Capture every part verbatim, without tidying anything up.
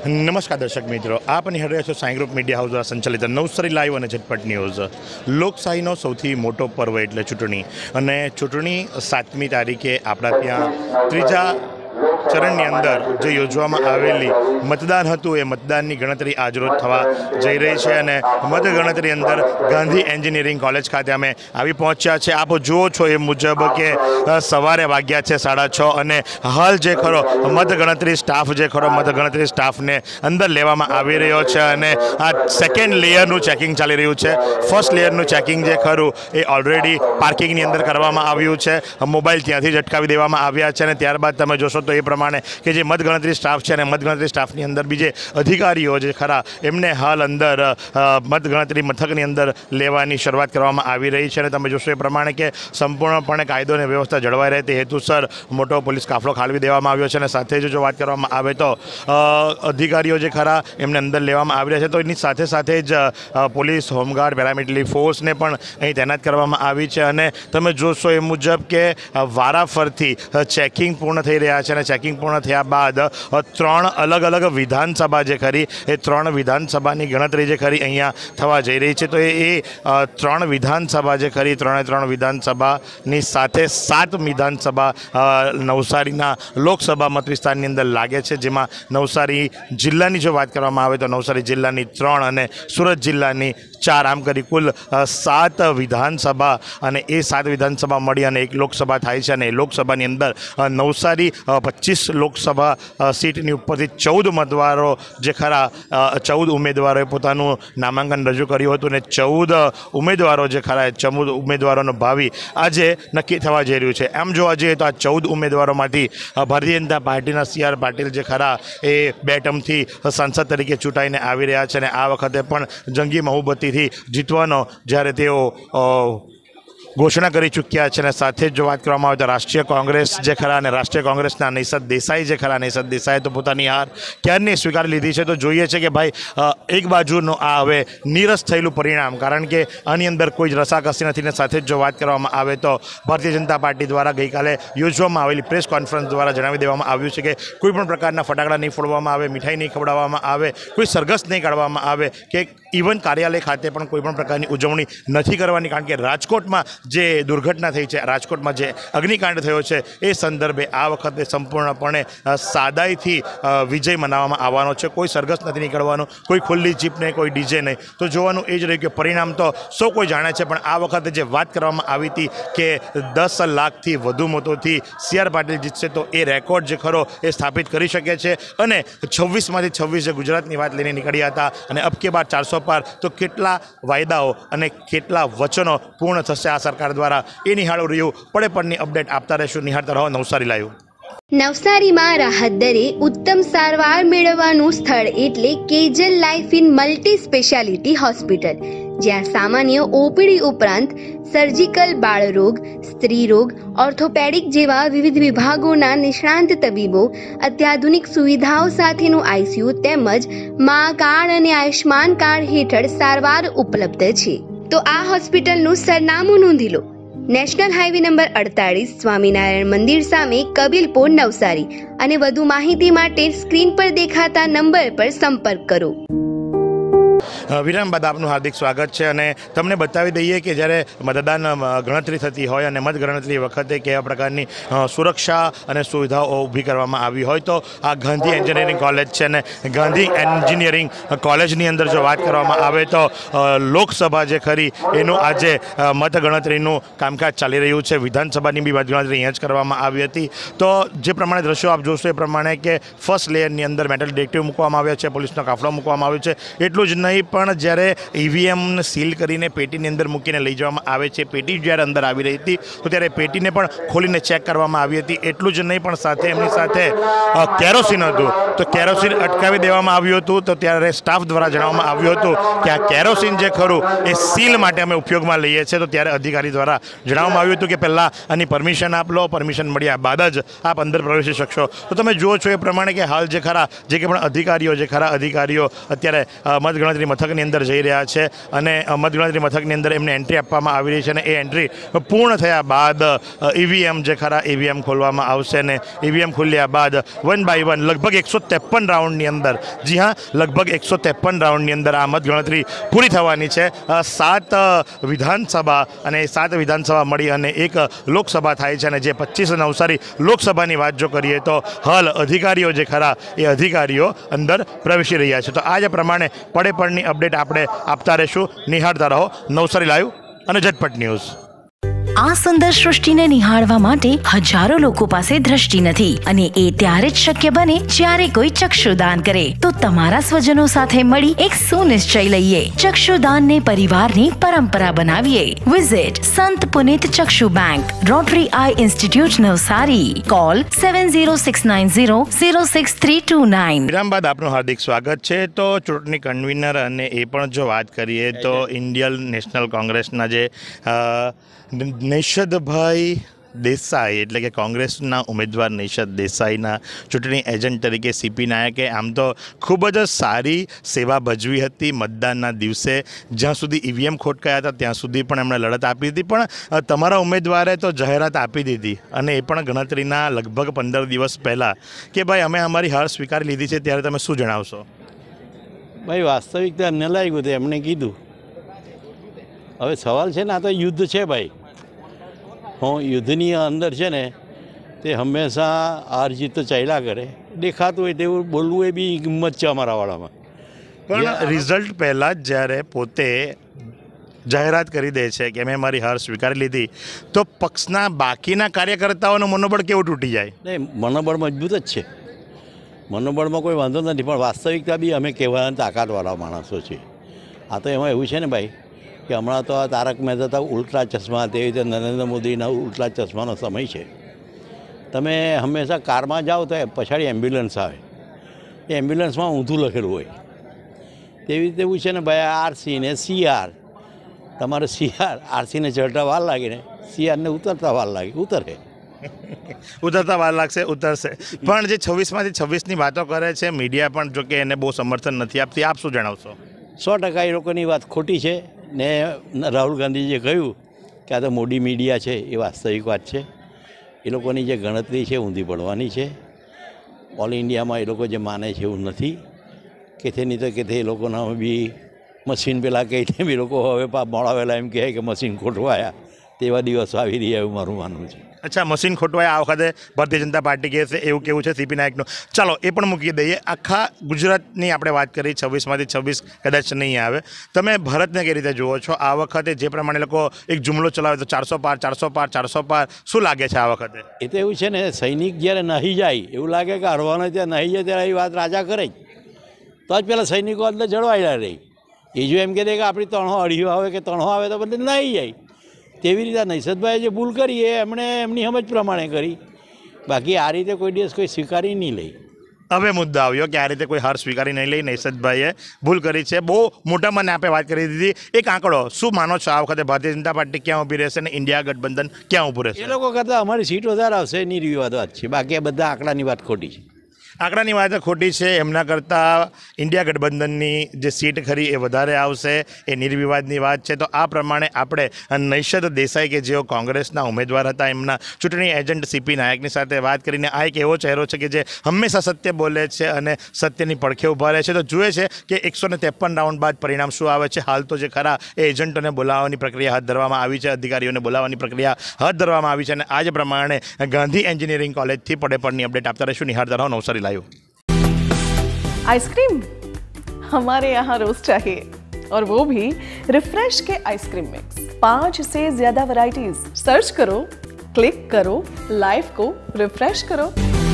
નમસ્કાર દર્શક મિત્રો, આપ નિહાળી રહ્યા છો સાઈ ગ્રુપ મીડિયા હાઉસ દ્વારા સંચાલિત નવસારી લાઈવ અને ઝટપટ ન્યૂઝ। લોકશાહીનો સૌથી મોટો પર્વ એટલે ચૂંટણી, અને ચૂંટણી સાતમી તારીખે આપણા ત્યાં ત્રીજા ચરણની અંદર જે યોજવામાં આવેલી મતદાન હતું એ મતદાનની ગણતરી આજરોજ થવા જઈ રહી છે, અને મતગણતરી અંદર ગાંધી એન્જિનિયરિંગ કોલેજ ખાતે અમે આવી પહોંચ્યા છે। આપ જુઓ છો એ મુજબ કે સવારે વાગ્યા છે સાડા છ, અને હાલ જે ખરો મતગણતરી સ્ટાફ જે ખરો મતગણતરી સ્ટાફને અંદર લેવામાં આવી રહ્યો છે, અને આ સેકન્ડ લેયરનું ચેકિંગ ચાલી રહ્યું છે। ફર્સ્ટ લેયરનું ચેકિંગ જે ખરું એ ઓલરેડી પાર્કિંગની અંદર કરવામાં આવ્યું છે, મોબાઈલ ત્યાંથી જ અટકાવી દેવામાં આવ્યા છે, અને ત્યારબાદ તમે જોશો તો એ પ્રમાણે કે જે મતગણતરી સ્ટાફ છે અને મતગણતરી સ્ટાફની અંદર બીજે અધિકારીઓ જે ખરા એમને હાલ અંદર મતગણતરી મથકની અંદર લેવાની શરૂઆત કરવામાં આવી રહી છે, અને તમે જોશો એ પ્રમાણે કે સંપૂર્ણપણે કાયદો અને વ્યવસ્થા જળવાઈ રહે તે હેતુસર મોટો પોલીસ કાફલો ખાળવી દેવામાં આવ્યો છે, અને સાથે જ જો વાત કરવામાં આવે તો અધિકારીઓ જે ખરા એમને અંદર લેવામાં આવી રહ્યા છે, તો એની સાથે સાથે જ પોલીસ, હોમગાર્ડ, પેરામિલિટરી ફોર્સને પણ અહીં તૈનાત કરવામાં આવી છે, અને તમે જોશો એ મુજબ કે વારાફરથી ચેકિંગ પૂર્ણ થઈ રહ્યા છે, અને ચેકિંગ પૂર્ણ થયા બાદ ત્રણ અલગ અલગ વિધાનસભા જે ખરી એ ત્રણ વિધાનસભાની ગણતરી જે ખરી અહીંયા થવા જઈ રહી છે, તો એ ત્રણ વિધાનસભા જે ખરી ત્રણે ત્રણ વિધાનસભાની સાથે સાત વિધાનસભા નવસારીના લોકસભા મત વિસ્તારની અંદર લાગે છે, જેમાં નવસારી જિલ્લાની જો વાત કરવામાં આવે તો નવસારી જિલ્લાની ત્રણ અને સુરત જિલ્લાની ચાર, આમ કરી કુલ સાત વિધાનસભા, અને એ સાત વિધાનસભા મળી અને એક લોકસભા થાય છે, અને એ લોકસભાની અંદર નવસારી પચીસ લોકસભા સીટની ઉપરથી ચૌદ ઉમેદવારો જે ખરા ચૌદ ઉમેદવારોએ પોતાનું નામાંકન રજૂ કર્યું હતું, અને ચૌદ ઉમેદવારો જે ખરા ચૌદ ઉમેદવારોનું ભાવિ આજે નક્કી થવા જઈ રહ્યું છે। એમ જોવા જઈએ તો આ ચૌદ ઉમેદવારોમાંથી ભારતીય જનતા પાર્ટીના સી આર પાટીલ જે ખરા એ બે ટર્મથી સાંસદ તરીકે ચૂંટાઈને આવી રહ્યા છે, અને આ વખતે પણ જંગી બહુમતીથી જીતવાનો જ્યારે તેઓ ઘોષણા કરી ચૂક્યા છે, અને સાથે જ જો વાત કરવામાં આવે તો રાષ્ટ્રીય કોંગ્રેસ જે ખરા અને રાષ્ટ્રીય કોંગ્રેસના નૈસદ દેસાઈ જે ખરા નૈસદ દેસાઈએ તો પોતાની હાર ક્યારની સ્વીકારી લીધી છે। તો જોઈએ છે કે ભાઈ એક બાજુનું આ હવે નીરસ થયેલું પરિણામ, કારણ કે આની અંદર કોઈ જ રસાકસી નથી, ને સાથે જ જો વાત કરવામાં આવે તો ભારતીય જનતા પાર્ટી દ્વારા ગઈકાલે યોજવામાં આવેલી પ્રેસ કોન્ફરન્સ દ્વારા જણાવી દેવામાં આવ્યું છે કે કોઈ પણ પ્રકારના ફટાકડા નહીં ફોડવામાં આવે, મીઠાઈ નહીં ખવડાવવામાં આવે, કોઈ સરઘસ નહીં કાઢવામાં આવે, કે ઇવન કાર્યાલય ખાતે પણ કોઈ પણ પ્રકારની ઉજવણી નથી કરવાની, કારણ કે રાજકોટમાં જે દુર્ઘટના થઈ છે, રાજકોટમાં જે અગ્નિકાંડ થયો છે એ સંદર્ભે આ વખતે સંપૂર્ણપણે સાદાઈથી વિજય મનાવવામાં આવવાનો છે। કોઈ સરઘસ નથી નીકળવાનું, કોઈ ખુલ્લી જીપ નહીં, કોઈ ડીજે નહીં। તો જોવાનું એ જ રહ્યું કે પરિણામ તો સૌ કોઈ જાણે છે, પણ આ વખતે જે વાત કરવામાં આવી હતી કે દસ લાખથી વધુ મતોથી સી આર પાટીલ જીતશે, તો એ રેકોર્ડ જે ખરો એ સ્થાપિત કરી શકે છે, અને છવ્વીસમાંથી છવ્વીસ જે ગુજરાતની વાત લઈને નીકળ્યા હતા, અને અબકે બાર ચારસો પાર, તો કેટલા વાયદાઓ અને કેટલા વચનો પૂર્ણ થશે આ સરકાર દ્વારા એ નિહાળો રહ્યું। પડે પડની અપડેટ આપતા રહેશું, નિહાળતા રહો નવસારી લાઈવ। નવસારીમાં રાહત દરે ઉત્તમ સારવાર મેળવવાનું સ્થળ એટલે Kejal life in multi speciality hospital, જ્યાં સામાન્ય ઓપીડી ઉપરાંત સર્જિકલ, બાળરોગ, સ્ત્રીરોગ, ઓર્થોપેડિક જેવા વિવિધ વિભાગોના નિષ્ણાંત તબીબો, અત્યાધુનિક સુવિધાઓ સાથેનું આઈસીયુ તેમજ મા કાર્ડ અને આયુષ્માન કાર્ડ હેઠળ સારવાર ઉપલબ્ધ છે। તો આ હોસ્પિટલનું સરનામું નોંધી લો। નેશનલ હાઈવે નંબર અડતાળીસ, સ્વામિનારાયણ મંદિર સામે, કબીલપુર, નવસારી, અને વધુ માહિતી માટે સ્ક્રીન પર દેખાતા નંબર પર સંપર્ક કરો। વિરામ બાદ આપનું હાર્દિક સ્વાગત છે, અને તમને બતાવી દઈએ કે જ્યારે મતદાન ગણતરી થતી હોય અને મતગણતરી વખતે કેવા પ્રકારની સુરક્ષા અને સુવિધાઓ ઊભી કરવામાં આવી હોય, તો આ ગાંધી એન્જિનિયરિંગ કોલેજ છે, અને ગાંધી એન્જિનિયરિંગ કોલેજની અંદર જો વાત કરવામાં આવે તો લોકસભા જે ખરી એનું આજે મતગણતરીનું કામકાજ ચાલી રહ્યું છે। વિધાનસભાની બી મતગણતરી અહીંયા જ કરવામાં આવી હતી, તો જે પ્રમાણે દ્રશ્યો આપ જોશો એ પ્રમાણે કે ફર્સ્ટ લેયરની અંદર મેટલ ડિટેક્ટિવ મૂકવામાં આવ્યા છે, પોલીસનો કાફલો મૂકવામાં આવ્યો છે। એટલું જ નહીં પણ જ્યારે ઈવીએમને સીલ કરીને પેટીની અંદર મૂકીને લઈ જવામાં આવે છે, પેટી જ્યારે અંદર આવી રહી હતી તો ત્યારે પેટીને પણ ખોલીને ચેક કરવામાં આવી હતી। એટલું જ નહીં પણ સાથે એમની સાથે કેરોસીન હતું, તો કેરોસીન અટકાવી દેવામાં આવ્યું હતું, તો ત્યારે સ્ટાફ દ્વારા જણાવવામાં આવ્યું હતું કે આ કેરોસીન જે ખરું એ સીલ માટે અમે ઉપયોગમાં લઈએ છીએ, તો ત્યારે અધિકારી દ્વારા જણાવવામાં આવ્યું હતું કે પહેલાં આની પરમિશન આપ લો, પરમિશન મળ્યા બાદ જ આપ અંદર પ્રવેશી શકશો। તો તમે જુઓ છો એ પ્રમાણે કે હાલ જે ખરા જે કે પણ અધિકારીઓ જે ખરા અધિકારીઓ અત્યારે મતગણતરી મથક મથકની અંદર જઈ રહ્યા છે અને મતગણતરી મથકની અંદર એમને એન્ટ્રી આપવામાં આવી રહી છે અને એ એન્ટ્રી પૂર્ણ થયા બાદ ઈવીએમ જે ખરા ઈવીએમ ખોલવામાં આવશે અને ઈવીએમ ખોલ્યા બાદ વન બાય વન લગભગ એકસો ત્રેપન રાઉન્ડની અંદર, જી હા, લગભગ એકસો ત્રેપન રાઉન્ડની અંદર આ મતગણતરી પૂરી થવાની છે. સાત વિધાનસભા અને સાત વિધાનસભા મળી અને એક લોકસભા થાય છે અને જે પચીસ નવસારી લોકસભાની વાત જો કરીએ તો હાલ અધિકારીઓ જે ખરા એ અધિકારીઓ અંદર પ્રવેશી રહ્યા છે. તો આ જ પ્રમાણે પડે પડની અપડેટ આપણે આપતા રહીશું. નિહાળતા રહો નવસારી લાઈવ અને ઝટપટ ન્યૂઝ. આ સુંદર સૃષ્ટિને નિહાળવા માટે હજારો લોકો પાસે દ્રષ્ટિ નથી અને એ ત્યારે જ શક્ય બને જ્યારે કોઈ ચક્ષુદાન કરે. તો તમારા સ્વજનો સાથે મળી એક સુનિશ્ચય લઈએ, ચક્ષુદાનને પરિવારની પરંપરા બનાવીએ. Visit Sant Punit Chakshu bank, rotary eye institute Navsari. Call seven zero six nine zero zero six three two nine. વિરામ બાદ આપનું હાર્દિક સ્વાગત છે. તો ચૂંટણી કન્વીનર અને એ પણ જો વાત કરીએ તો ઇન્ડિયન નેશનલ કોંગ્રેસના જે નૈષદભાઈ દેસાઈ એટલે કે કોંગ્રેસના ઉમેદવાર નૈષદ દેસાઈના ચૂંટણી એજન્ટ તરીકે સીપી નાયકે આમ તો ખૂબ જ સારી સેવા ભજવી હતી. મતદાનના દિવસે જ્યાં સુધી ઈવીએમ ખોટકાયા હતા ત્યાં સુધી પણ એમણે લડત આપી હતી, પણ તમારા ઉમેદવારે તો જાહેરાત આપી દીધી અને એ પણ ગણતરીના લગભગ પંદર દિવસ પહેલાં કે ભાઈ અમે અમારી હાર સ્વીકારી લીધી છે. ત્યારે તમે શું જણાવશો? ભાઈ વાસ્તવિકતા ન લાગ્યું તો એમણે કીધું. હવે સવાલ છે ને, આ તો યુદ્ધ છે ભાઈ. હું યુદ્ધની અંદર છે ને તે હંમેશા હાર જીત તો ચાલ્યા કરે. દેખાતું હોય તેવું બોલવું એ બી હિંમત છે અમારા વાળામાં. પણ રિઝલ્ટ પહેલાં જ જ્યારે પોતે જાહેરાત કરી દે છે કે મેં મારી હાર સ્વીકારી લીધી તો પક્ષના બાકીના કાર્યકર્તાઓનું મનોબળ કેવું તૂટી જાય? નહીં, મનોબળ મજબૂત જ છે. મનોબળમાં કોઈ વાંધો નથી, પણ વાસ્તવિકતા બી અમે કહેવાના તાકાતવાળા માણસો છીએ. આ તો એમાં એવું છે ને ભાઈ કે હમણાં તો આ તારક મહેતા હતા ઉલટા ચશ્મા, તેવી રીતે નરેન્દ્ર મોદીના ઉલટા ચશ્માનો સમય છે. તમે હંમેશા કારમાં જાઓ તો પછાડી એમ્બ્યુલન્સ આવે, એ એમ્બ્યુલન્સમાં ઊંધું લખેલું હોય. તેવી રીતે એવું છે ને ભાઈ, આરસી ને સીઆર. તમારે સીઆર આરસીને ચડતા વાર લાગે ને સીઆરને ઉતરતા વાર લાગે, ઉતરે ઉતરતા વાર લાગશે, ઉતરશે. પણ જે છવ્વીસમાંથી છવ્વીસની વાતો કરે છે મીડિયા પણ જો કે એને બહુ સમર્થન નથી આપતી. આપ શું જણાવશો? સો ટકા એ લોકોની વાત ખોટી છે ને રાહુલ ગાંધીજીએ કહ્યું કે આ તો મોદી મીડિયા છે, એ વાસ્તવિક વાત છે. એ લોકોની જે ગણતરી છે ઊંધી પડવાની છે. ઓલ ઇન્ડિયામાં એ લોકો જે માને છે એવું નથી કે તે નહીં તો કે તે એ લોકોના બી મશીન પેલા કહીને બી લોકો હવે મોડાવેલા એમ કહે કે મશીન ખોટવાયા, તેવા દિવસો આવી રહ્યા એવું મારું માનવું છે. અચ્છા, મશીન ખોટવાયા આ વખતે ભારતીય જનતા પાર્ટી કહે છે એવું કેવું છે સીપી નાયકનું. ચાલો એ પણ મૂકી દઈએ. આખા ગુજરાતની આપણે વાત કરી, છવ્વીસમાંથી છવ્વીસ કદાચ નહીં આવે. તમે ભારતને કઈ રીતે જુઓ છો આ વખતે? જે પ્રમાણે લોકો એક જુમલો ચલાવે તો ચારસો પાર ચારસો પાર ચારસો પાર, શું લાગે છે આ વખતે? એ તો એવું છે ને, સૈનિક જ્યારે નહીં જાય એવું લાગે કે હરવાનો ત્યાં નહીં જાય ત્યારે એ વાત રાજા કરે તો જ પેલા સૈનિકો અંદર જળવાયેલા રહી. એ જો એમ કહે કે આપણી ત્રણો અઢીઓ આવે કે ત્રણો આવે તો બધે નહીં જાય. તેવી રીતે નૈષદભાઈએ જે ભૂલ કરી એ એમણે એમની સમજ પ્રમાણે કરી. બાકી આ રીતે કોઈ દિવસ કોઈ સ્વીકારી નહીં લઈ. હવે મુદ્દો આવ્યો કે આ રીતે કોઈ હાર સ્વીકારી નહીં લઈ. નૈષદભાઈએ ભૂલ કરી છે, બહુ મોટા મને આપણે વાત કરી દીધી. એક આંકડો શું માનો છો આ વખતે ભારતીય જનતા પાર્ટી ક્યાં ઊભી રહેશે અને ઇન્ડિયા ગઠબંધન ક્યાં ઊભું રહેશે? એ લોકો કરતાં અમારી સીટ વધારે આવશે એની વિવાદ વાત છે. બાકી આ બધા આંકડાની વાત ખોટી છે. આંકડાની વાત ખોટી છે. એમના કરતાં ઇન્ડિયા ગઠબંધનની જે સીટ ખરી એ વધારે આવશે, એ નિર્વિવાદની વાત છે. તો આ પ્રમાણે આપણે નૈષદ દેસાઈ કે જેઓ કોંગ્રેસના ઉમેદવાર હતા એમના ચૂંટણી એજન્ટ સીપી નાયકની સાથે વાત કરીને આ એક એવો ચહેરો છે કે જે હંમેશા સત્ય બોલે છે અને સત્યની પડખે ઊભા રહે છે. તો જુએ છે કે એકસો ને ત્રેપન રાઉન્ડ બાદ પરિણામ શું આવે છે. હાલ તો જે ખરા એ એજન્ટોને બોલાવવાની પ્રક્રિયા હાથ ધરવામાં આવી છે, અધિકારીઓને બોલાવવાની પ્રક્રિયા હાથ ધરવામાં આવી છે અને આ જ પ્રમાણે ગાંધી એન્જિનિયરિંગ કોલેજથી પડે પડની અપડેટ આપતા રહીશું. નિહાળતા રહો નવસારી लाइव. आइसक्रीम हमारे यहाँ रोज चाहिए और वो भी रिफ्रेश के आइसक्रीम मिक्स. पांच से ज्यादा वैरायटीज. सर्च करो, क्लिक करो, लाइफ को रिफ्रेश करो.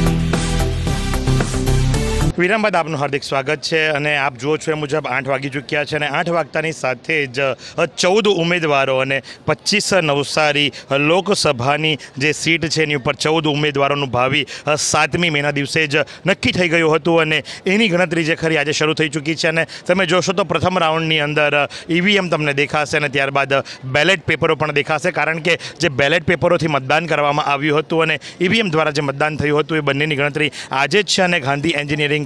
વિરામ બાદ આપનું હાર્દિક સ્વાગત છે અને આપ જુઓ છો એ મુજબ આઠ વાગી ચૂક્યા છે અને આઠ વાગતાની સાથે જ ચૌદ ઉમેદવારો અને પચીસ નવસારી લોકસભાની જે સીટ છે એની ઉપર ચૌદ ઉમેદવારોનું ભાવિ સાતમી મેના દિવસે જ નક્કી થઈ ગયું હતું અને એની ગણતરી જે ખરી આજે શરૂ થઈ ચૂકી છે. અને તમે જોશો તો પ્રથમ રાઉન્ડની અંદર ઈવીએમ તમને દેખાશે અને ત્યારબાદ બેલેટ પેપરો પણ દેખાશે, કારણ કે જે બેલેટ પેપરોથી મતદાન કરવામાં આવ્યું હતું અને ઈવીએમ દ્વારા જે મતદાન થયું હતું એ બંનેની ગણતરી આજે જ છે અને ગાંધી એન્જિનિયરિંગ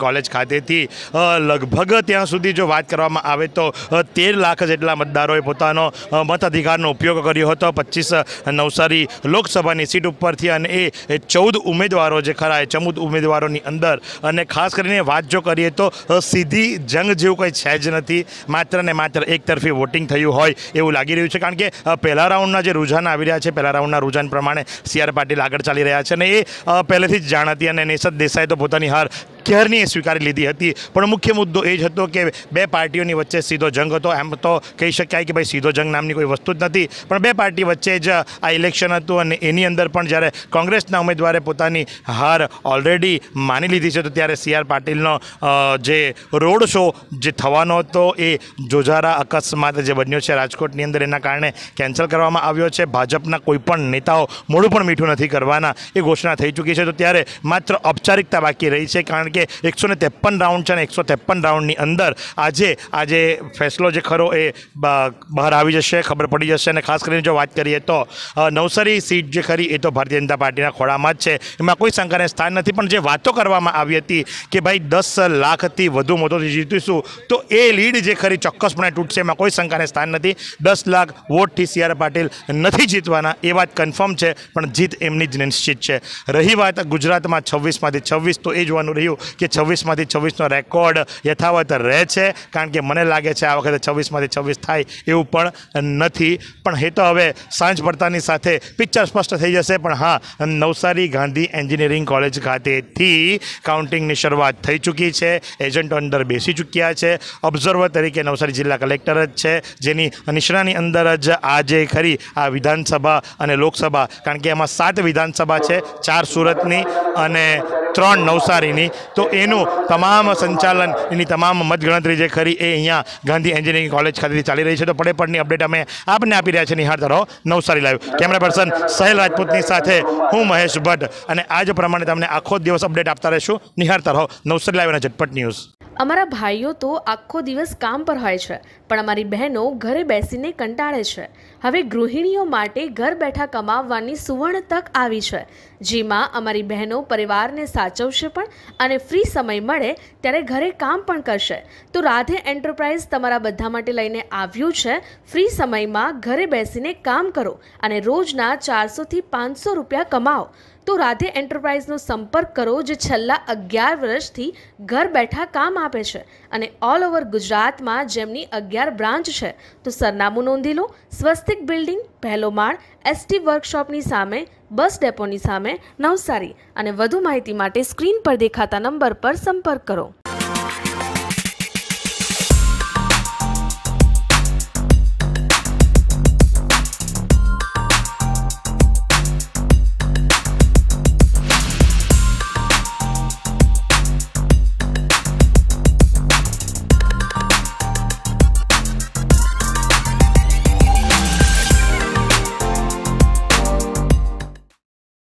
કોલેજ ખાતેથી અ, લગભગ ત્યાં સુધી જો વાત કરવામાં આવે તો અ, તેર લાખ જેટલા મતદારોએ પોતાનો અ, મતાધિકારનો ઉપયોગ કર્યો હતો પચીસ નવસારી લોકસભાની સીટ ઉપરથી, અને એ ચૌદ ઉમેદવારો જે ખરા એ ચૌદ ઉમેદવારોની અંદર, અને ખાસ કરીને વાત જો કરીએ તો અ, સીધી જંગ જેવું કંઈ છે જ નથી, માત્ર ને માત્ર એક તરફી વોટિંગ થયું હોય એવું લાગી રહ્યું છે. કારણ કે અ, પહેલા રાઉન્ડના જે રુઝાન આવી રહ્યા છે, પહેલા રાઉન્ડના રુઝાન પ્રમાણે સી આર પાટીલ આગળ ચાલી રહ્યા છે, અને એ અ, પહેલેથી જ જાણ હતી, અને નેસદ દેસાઈએ તો પોતાની હાર ક્યારની એ સ્વીકારી લીધી હતી. પણ મુખ્ય મુદ્દો એ જ હતો કે બે પાર્ટીઓની વચ્ચે સીધો જંગ હતો. એમ તો કહી શકાય કે ભાઈ સીધો જંગ નામની કોઈ વસ્તુ જ નથી, પણ બે પાર્ટી વચ્ચે જ આ ઇલેક્શન હતું, અને એની અંદર પણ જ્યારે કોંગ્રેસના ઉમેદવારે પોતાની હાર ઓલરેડી માની લીધી છે, તો ત્યારે સી આર પાટીલનો અ, જે રોડ શો જે થવાનો હતો એ જોજારા અકસ્માત જે બન્યો છે રાજકોટની અંદર, એના કારણે કેન્સલ કરવામાં આવ્યો છે. ભાજપના કોઈ પણ નેતાઓ મોઢું પણ મીઠું નથી કરવાના એ ઘોષણા થઈ ચૂકી છે. તો ત્યારે માત્ર ઔપચારિકતા બાકી રહી છે, કારણ કે એકસો ને ત્રેપન રાઉન્ડ છે, અને એકસો ત્રેપન રાઉન્ડની અંદર આજે આજે ફેસલો જે ખરો એ બહાર આવી જશે, ખબર પડી જશે. અને ખાસ કરીને જો વાત કરીએ તો અ, નવસારી સીટ જે ખરી એ તો ભારતીય જનતા પાર્ટીના ખોળામાં જ છે, એમાં કોઈ શંકાને સ્થાન નથી. પણ જે વાતો કરવામાં આવી હતી કે ભાઈ દસ લાખથી વધુ મતોથી જીતીશું, તો એ લીડ જે ખરી ચોક્કસપણે તૂટશે, એમાં કોઈ શંકાને સ્થાન નથી. દસ લાખ વોટથી સી આર પાટીલ નથી જીતવાના એ વાત કન્ફર્મ છે, પણ જીત એમની જ નિશ્ચિત છે. રહી વાત ગુજરાતમાં છવ્વીસમાંથી છવ્વીસ, તો એ જોવાનું રહ્યું કે છવ્વીસમાંથી છવ્વીસનો રેકોર્ડ યથાવત રહે છે, કારણ કે મને લાગે છે આ વખતે છવ્વીસમાંથી છવ્વીસ થાય એવું પણ નથી. પણ એ તો હવે સાંજ પડતાની સાથે પિક્ચર સ્પષ્ટ થઈ જશે. પણ હા, નવસારી ગાંધી એન્જિનિયરિંગ કોલેજ ખાતેથી કાઉન્ટિંગની શરૂઆત થઈ ચૂકી છે. એજન્ટો અંદર બેસી ચૂક્યા છે. ઓબ્ઝર્વર તરીકે નવસારી જિલ્લા કલેક્ટર જ છે, જેની નિષ્ણાની અંદર જ આજે ખરી આ વિધાનસભા અને લોકસભા, કારણ કે એમાં સાત વિધાનસભા છે, ચાર સુરતની અને ત્રણ નવસારીની, તો એનું તમામ સંચાલન, એની તમામ મતગણતરી જે ખરી એ અહીંયા ગાંધી એન્જિનિયરિંગ કોલેજ ખાતેથી ચાલી રહી છે. તો પડે પડની અપડેટ અમે આપને આપી રહ્યા છીએ. નિહાળતા રહો Navsari live. Camera person Sahel રાજપૂતની સાથે હું મહેશ ભટ્ટ, અને આ જ પ્રમાણે તમને આખો દિવસ અપડેટ આપતા રહીશું. નિહાળતા રહો નવસારી લાઈવ અને ઝટપટ ન્યૂઝ. અમારા ભાઈઓ તો આખો દિવસ કામ પર હોય છે, પણ અમારી બહેનો ઘરે બેસીને કંટાળે છે. હવે ગૃહિણીઓ માટે ઘર બેઠા કમાવવાની સુવર્ણ તક આવી છે, જેમાં અમારી બહેનો પરિવારને સાચવશે પણ અને ફ્રી સમય મળે ત્યારે ઘરે કામ પણ કરશે. તો રાધે એન્ટરપ્રાઇઝ તમારા બધા માટે લઈને આવ્યું છે ફ્રી સમયમાં ઘરે બેસીને કામ કરો અને રોજના ચારસોથી પાંચસો રૂપિયા કમાઓ. તો રાધે એન્ટરપ્રાઇઝનો સંપર્ક કરો, જે છેલ્લા અગિયાર વર્ષથી ઘર બેઠા કામ આપે છે, અને ઓલ ઓવર ગુજરાતમાં જેમની અગિયાર બ્રાન્ચ છે. તો સરનામું નોંધી લો: સ્વસ્તિક બિલ્ડિંગ, પહેલો માળ, એસટી વર્કશોપની સામે, બસ ડેપોની સામે, નવસારી. અને વધુ માહિતી માટે સ્ક્રીન પર દેખાતા નંબર પર સંપર્ક કરો.